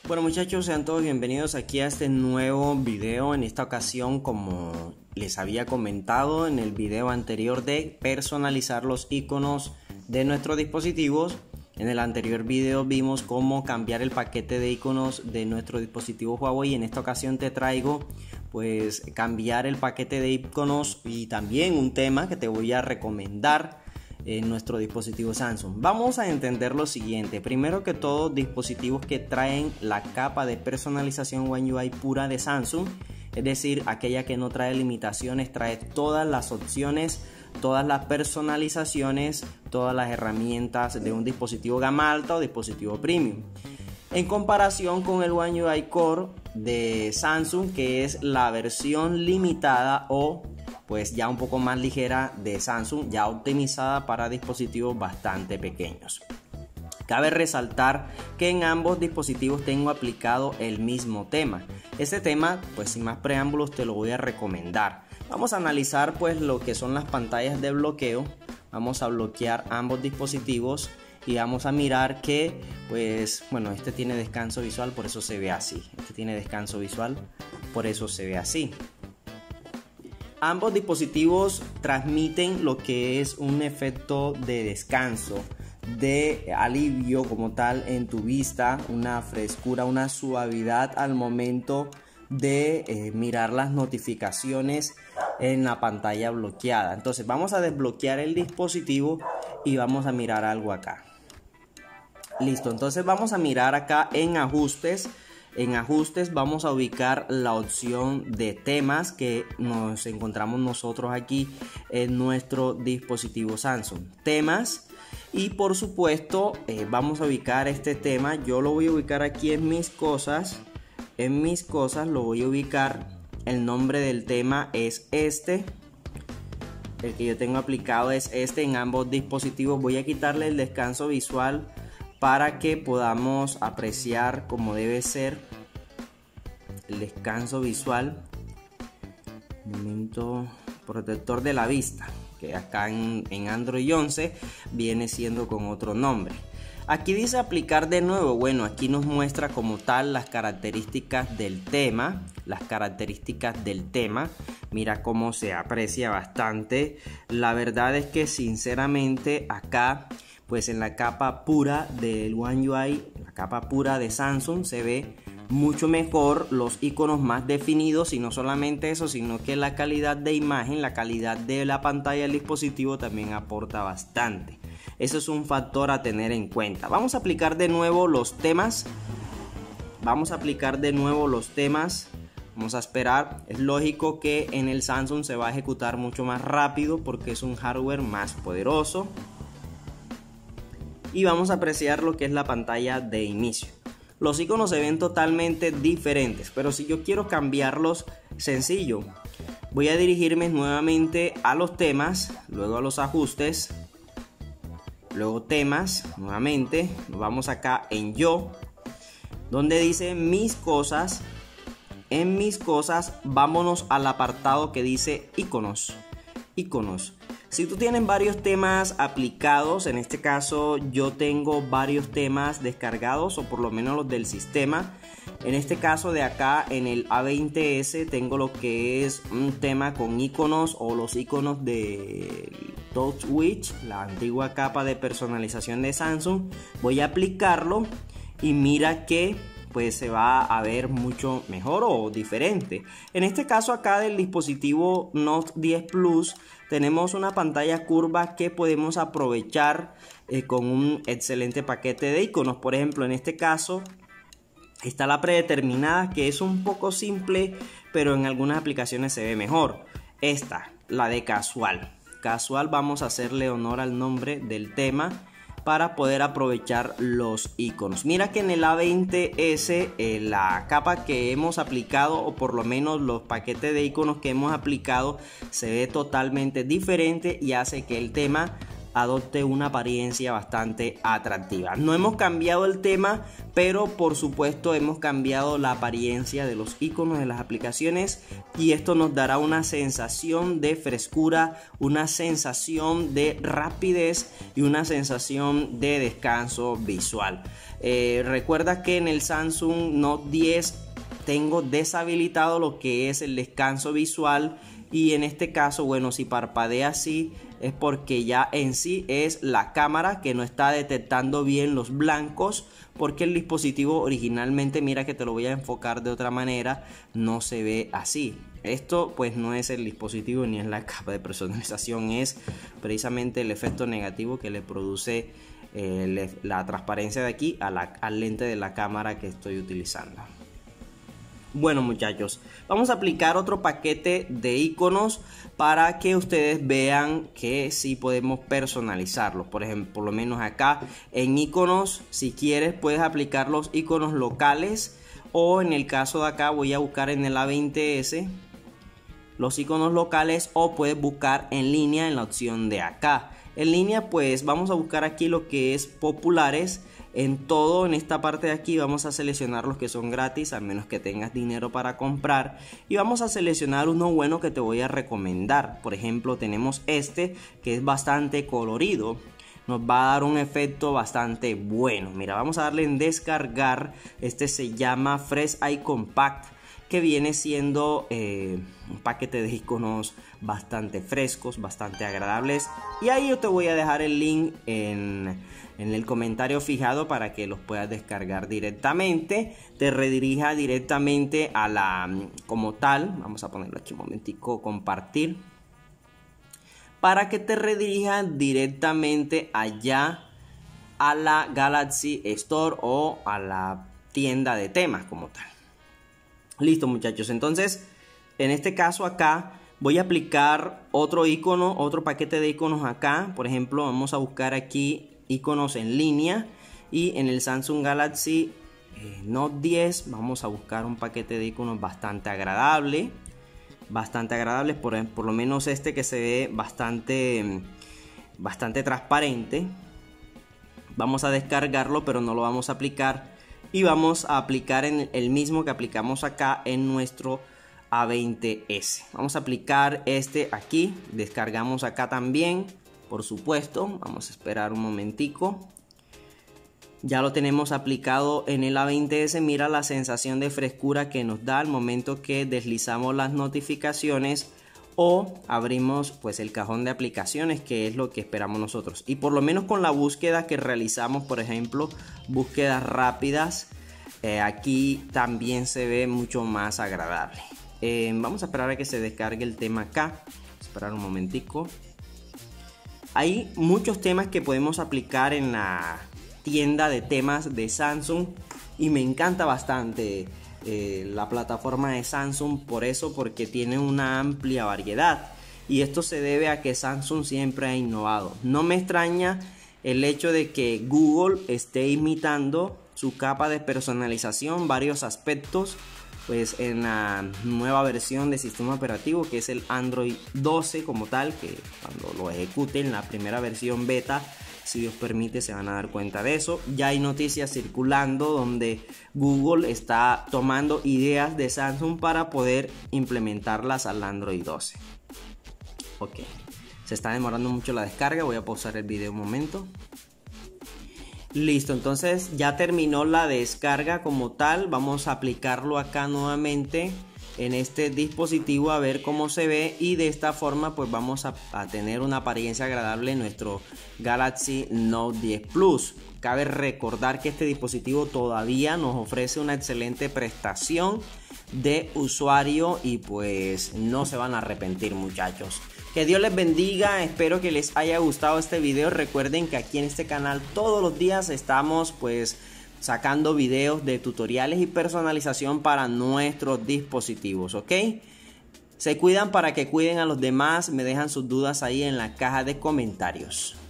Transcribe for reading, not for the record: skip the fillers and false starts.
Bueno muchachos, sean todos bienvenidos aquí a este nuevo video. En esta ocasión, como les había comentado en el video anterior de personalizar los iconos de nuestros dispositivos, en el anterior video vimos cómo cambiar el paquete de iconos de nuestro dispositivo Huawei. En esta ocasión te traigo pues cambiar el paquete de iconos y también un tema que te voy a recomendar en nuestro dispositivo Samsung. Vamos a entender lo siguiente. Primero que todo, dispositivos que traen la capa de personalización One UI pura de Samsung, es decir, aquella que no trae limitaciones, trae todas las opciones, todas las personalizaciones, todas las herramientas de un dispositivo gama alta o dispositivo premium. En comparación con el One UI Core de Samsung, que es la versión limitada o pues ya un poco más ligera de Samsung, ya optimizada para dispositivos bastante pequeños. Cabe resaltar que en ambos dispositivos tengo aplicado el mismo tema. Este tema, pues sin más preámbulos, te lo voy a recomendar. Vamos a analizar pues lo que son las pantallas de bloqueo. Vamos a bloquear ambos dispositivos y vamos a mirar que pues bueno, este tiene descanso visual, por eso se ve así. Este tiene descanso visual, por eso se ve así. Ambos dispositivos transmiten lo que es un efecto de descanso, de alivio como tal en tu vista, una frescura, una suavidad al momento de mirar las notificaciones en la pantalla bloqueada. Entonces vamos a desbloquear el dispositivo y vamos a mirar algo acá. Listo, entonces vamos a mirar acá en ajustes. En ajustes vamos a ubicar la opción de temas que nos encontramos nosotros aquí en nuestro dispositivo Samsung. Temas, y por supuesto vamos a ubicar este tema. Yo lo voy a ubicar aquí en mis cosas. En mis cosas lo voy a ubicar. El nombre del tema es este. El que yo tengo aplicado es este en ambos dispositivos. Voy a quitarle el descanso visual para que podamos apreciar como debe ser el descanso visual. Momento protector de la vista, que acá en Android 11 viene siendo con otro nombre. Aquí dice aplicar de nuevo. Bueno, aquí nos muestra como tal las características del tema. Las características del tema. Mira cómo se aprecia bastante. La verdad es que sinceramente acá pues en la capa pura del One UI, la capa pura de Samsung, se ve mucho mejor, los iconos más definidos, y no solamente eso, sino que la calidad de imagen, la calidad de la pantalla del dispositivo también aporta bastante. Eso es un factor a tener en cuenta. Vamos a aplicar de nuevo los temas. Vamos a esperar. Es lógico que en el Samsung se va a ejecutar mucho más rápido porque es un hardware más poderoso. Y vamos a apreciar lo que es la pantalla de inicio. Los iconos se ven totalmente diferentes, pero si yo quiero cambiarlos, sencillo. Voy a dirigirme nuevamente a los temas, luego a los ajustes, luego temas, nuevamente. Nos vamos acá en yo, donde dice mis cosas. En mis cosas, vámonos al apartado que dice iconos. Iconos. Si tú tienes varios temas aplicados, en este caso yo tengo varios temas descargados, o por lo menos los del sistema. En este caso de acá en el A20S tengo lo que es un tema con iconos, o los iconos de TouchWiz, la antigua capa de personalización de Samsung. Voy a aplicarlo y mira que pues se va a ver mucho mejor o diferente. En este caso acá del dispositivo Note 10 Plus tenemos una pantalla curva que podemos aprovechar con un excelente paquete de iconos. Por ejemplo, en este caso está la predeterminada, que es un poco simple, pero en algunas aplicaciones se ve mejor. Esta, la de casual. Casual, vamos a hacerle honor al nombre del tema para poder aprovechar los iconos. Mira que en el A20S la capa que hemos aplicado, o por lo menos los paquetes de iconos que hemos aplicado, se ve totalmente diferente y hace que el tema adopte una apariencia bastante atractiva. No hemos cambiado el tema, pero por supuesto hemos cambiado la apariencia de los iconos de las aplicaciones, y esto nos dará una sensación de frescura, una sensación de rapidez y una sensación de descanso visual. Recuerda que en el Samsung Note 10 tengo deshabilitado lo que es el descanso visual, y en este caso, bueno, si parpadea así es porque ya en sí es la cámara que no está detectando bien los blancos, porque el dispositivo originalmente, mira que te lo voy a enfocar de otra manera, no se ve así. Esto pues no es el dispositivo ni es la capa de personalización, es precisamente el efecto negativo que le produce la transparencia de aquí al lente de la cámara que estoy utilizando. Bueno, muchachos, vamos a aplicar otro paquete de iconos para que ustedes vean que sí podemos personalizarlos. Por ejemplo, por lo menos acá en iconos, si quieres puedes aplicar los iconos locales, o en el caso de acá voy a buscar en el A20S los iconos locales, o puedes buscar en línea en la opción de acá. En línea pues vamos a buscar aquí lo que es populares. En esta parte de aquí vamos a seleccionar los que son gratis, a menos que tengas dinero para comprar, y vamos a seleccionar uno bueno que te voy a recomendar. Por ejemplo, tenemos este que es bastante colorido, nos va a dar un efecto bastante bueno. Mira, vamos a darle en descargar. Este se llama Fresh Icon Pack, que viene siendo un paquete de iconos bastante frescos, bastante agradables, y ahí yo te voy a dejar el link en el comentario fijado para que los puedas descargar directamente, te redirija directamente a la como tal. Vamos a ponerlo aquí un momentico, compartir, para que te redirija directamente allá a la Galaxy Store o a la tienda de temas como tal. Listo, muchachos, entonces en este caso acá voy a aplicar otro icono, otro paquete de iconos acá. Por ejemplo, vamos a buscar aquí iconos en línea, y en el Samsung Galaxy Note 10 vamos a buscar un paquete de iconos bastante agradable, por lo menos este que se ve bastante transparente. Vamos a descargarlo, pero no lo vamos a aplicar, y vamos a aplicar en el mismo que aplicamos acá en nuestro A20S. Vamos a aplicar este aquí, descargamos acá también, por supuesto. Vamos a esperar un momentico. Ya lo tenemos aplicado en el A20S. Mira la sensación de frescura que nos da al momento que deslizamos las notificaciones o abrimos pues el cajón de aplicaciones, que es lo que esperamos nosotros. Y por lo menos con la búsqueda que realizamos, por ejemplo, búsquedas rápidas, aquí también se ve mucho más agradable. Vamos a esperar a que se descargue el tema acá. Esperar un momentico. Hay muchos temas que podemos aplicar en la tienda de temas de Samsung, y me encanta bastante la plataforma de Samsung por eso, porque tiene una amplia variedad, y esto se debe a que Samsung siempre ha innovado. No me extraña el hecho de que Google esté imitando su capa de personalización, varios aspectos, pues en la nueva versión de sistema operativo, que es el Android 12 como tal, que cuando lo ejecuten la primera versión beta, si Dios permite, se van a dar cuenta de eso. Ya hay noticias circulando donde Google está tomando ideas de Samsung para poder implementarlas al Android 12. Ok, se está demorando mucho la descarga, voy a pausar el video un momento. Listo, entonces ya terminó la descarga como tal. Vamos a aplicarlo acá nuevamente en este dispositivo a ver cómo se ve, y de esta forma pues vamos a tener una apariencia agradable en nuestro Galaxy Note 10 Plus. Cabe recordar que este dispositivo todavía nos ofrece una excelente prestación de usuario, y pues no se van a arrepentir, muchachos. Que Dios les bendiga, espero que les haya gustado este video. Recuerden que aquí en este canal todos los días estamos pues sacando videos de tutoriales y personalización para nuestros dispositivos, ¿ok? Se cuidan para que cuiden a los demás. Me dejan sus dudas ahí en la caja de comentarios.